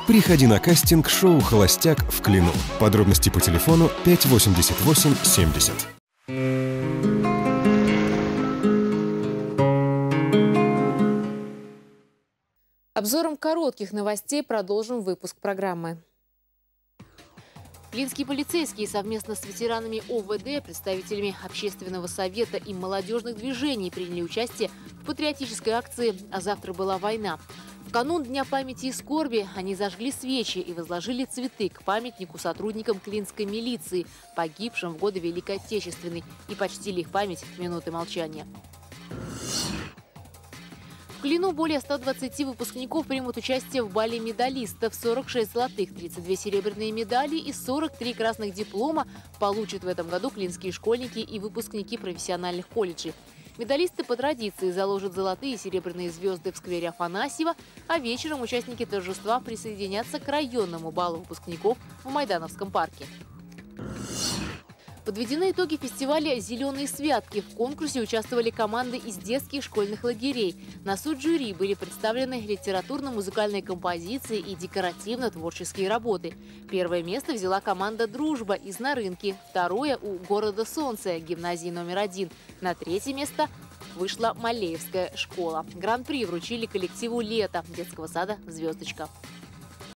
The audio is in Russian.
Приходи на кастинг шоу «Холостяк» в Клину. Подробности по телефону 588 70. Обзором коротких новостей продолжим выпуск программы. Клинские полицейские совместно с ветеранами ОВД, представителями Общественного совета и молодежных движений приняли участие в патриотической акции «А завтра была война». В канун Дня памяти и скорби они зажгли свечи и возложили цветы к памятнику сотрудникам клинской милиции, погибшим в годы Великой Отечественной, и почтили их память минутой молчания. В Клину более 120 выпускников примут участие в бале медалистов. 46 золотых, 32 серебряные медали и 43 красных диплома получат в этом году клинские школьники и выпускники профессиональных колледжей. Медалисты по традиции заложат золотые и серебряные звезды в сквере Афанасьева, а вечером участники торжества присоединятся к районному балу выпускников в Майдановском парке. Подведены итоги фестиваля «Зеленые святки». В конкурсе участвовали команды из детских школьных лагерей. На суд жюри были представлены литературно-музыкальные композиции и декоративно-творческие работы. Первое место взяла команда «Дружба» из Нарынки, второе – у города Солнце, гимназии номер 1. На третье место вышла Малеевская школа. Гран-при вручили коллективу «Лето» детского сада «Звездочка».